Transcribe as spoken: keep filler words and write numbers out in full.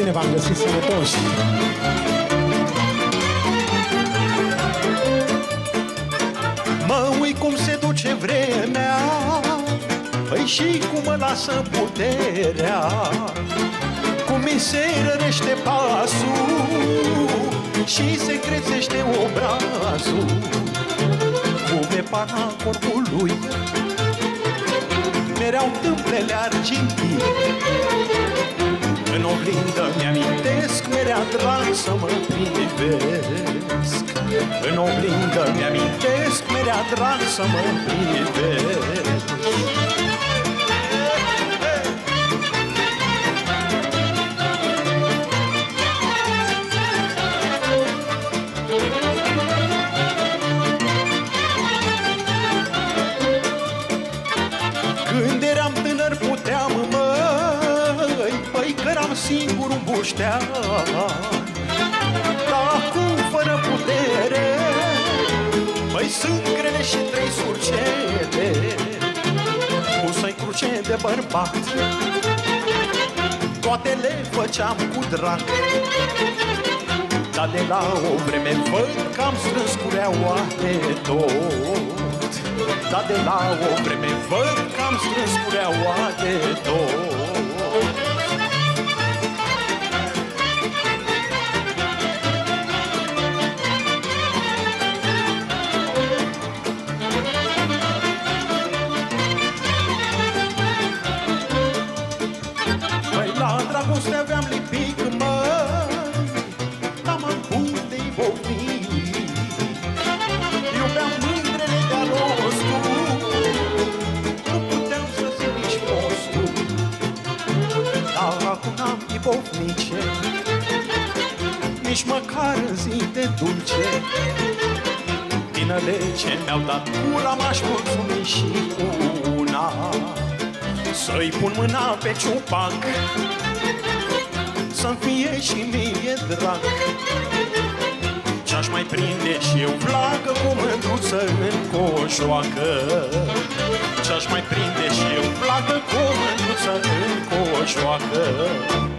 bine v-am găsit, sănătoși! Mă uit cum se duce vremea, păi și cum mă lasă puterea, cum mi se rărește pasul și se crețește obrazul, cum e pana corpului, mereu tâmplele argintii. În oglindă mi-amintesc, merea drag să mă privesc. În oglindă mi-amintesc, merea drag să mă privesc. Când eram tânăr puteam, măi, păi căram singur un buștean. Dar acum fără putere, păi sunt grele și trei surcele. Cum să-i cruce de bărbat, toate le făceam cu drag. Dar de la o vreme văd că am strâns cureaua de tot. Dar de la o vreme văd că am strâns cureaua de tot. Păi la dragoste aveam lipic, măi, dar mă împut de-i bovni. Iubeam mândrele de-a rostul, nu puteam să zic nici prostul. Dar acum n-am ibovnice, nici măcar în zi de dulce. Dinele ce mi-au dat gura m-aș mulțumi și cu una, să-i pun mâna pe ciupac, să-mi fie și mie drag. Ce-aș mai prinde și eu vlagă cu mândruță în coșoacă. Ce-aș mai prinde și eu vlagă cu mândruță în coșoacă.